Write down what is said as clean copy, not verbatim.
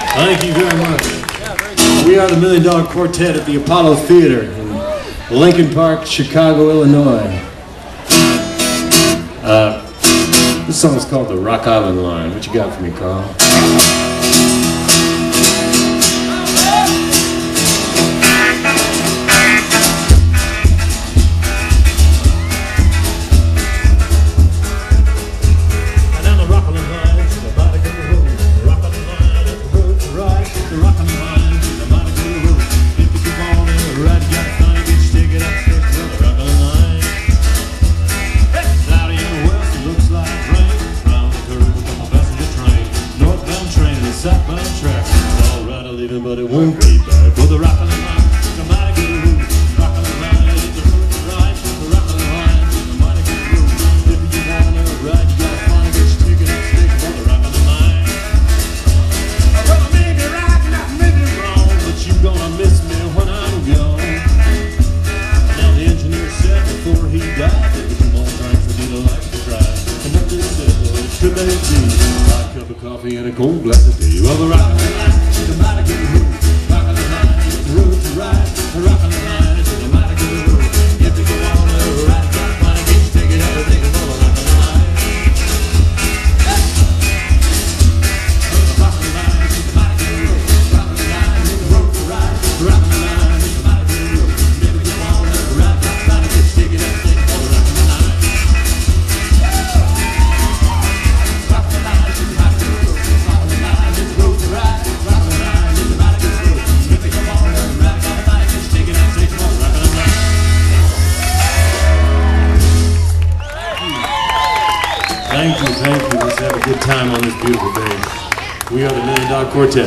Thank you very much. We are the $1 Million Quartet at the Apollo Theater in Lincoln Park, Chicago, Illinois. This song is called the Rock Island Line. What you got for me, Carl? But it won't be bad for the rock on the line. It's a mighty good route. Rock on the line, it's the route to ride. The rock on the line, it's a mighty good route. If you wanna ride, you gotta find a good stick and stick for the rock on the line. Well, I may be right and I may be wrong, but you gonna miss me when I'm gone. Now the engineer said before he died there was some more drinks that he'd like to try. And what they said was, could they be a hot cup of coffee and a cold glass of tea? Well, the rock on the line, it's a mighty good route. Rock on the line, it's the route to ride. The rock on the line, it's a mighty good route. If you go on the ride, you gotta find a gauge, take it out and take it for the rock on the line. The rock on the line, it's a mighty good route. Rock on the line, it's the route to ride. The rock on the line, it's a mighty good route. If you go on the ride, you gotta find a gauge, take it out and take it for the rock on the line. Rock on the line, it's a mighty good route. Rock on the line, it's the route to ride. Rock on the line, it's a mighty good route. If you go on the ride, you gotta find a gauge, take it out and take it for the rock on the line. Thank you, thank you. Let's have a good time on this beautiful day. We are the $1 Million Quartet.